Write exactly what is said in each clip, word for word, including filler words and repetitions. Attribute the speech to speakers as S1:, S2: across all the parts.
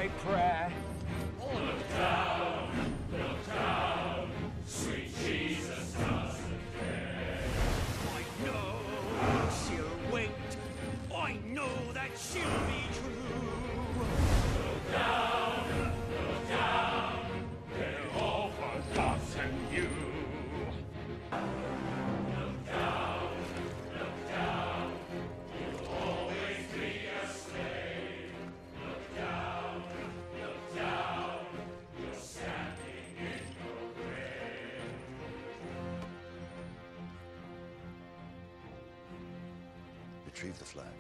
S1: my prayer.
S2: Look down, look down, sweet Jesus doesn't care.
S1: I know she'll wait. I know that she'll be true.
S2: Look down, look down, they're all for us and you. Look down, look down, you'll always be a slave. Look down, look down, you're standing in your grave.
S3: Retrieve the flag.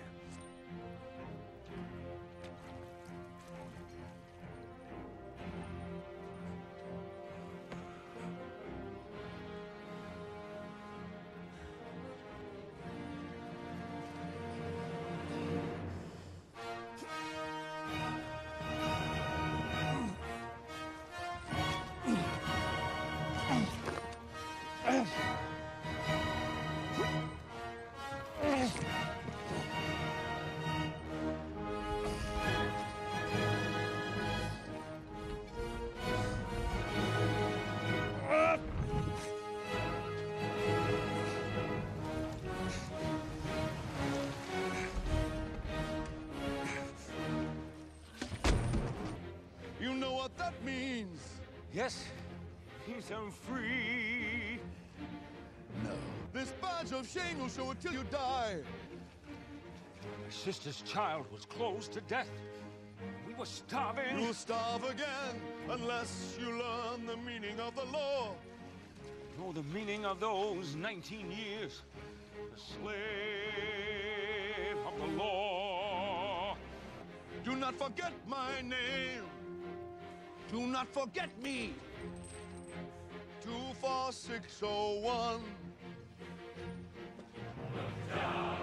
S4: You know what that means?
S1: Yes, he's I'm free.
S4: No. This badge of shame you'll show it till you die.
S1: My sister's child was close to death. We were starving.
S4: You'll starve again unless you learn the meaning of the law.
S1: Know the meaning of those nineteen years. The slave of the law.
S4: Do not forget my name. Do not forget me. Two four six oh one.
S2: Look down.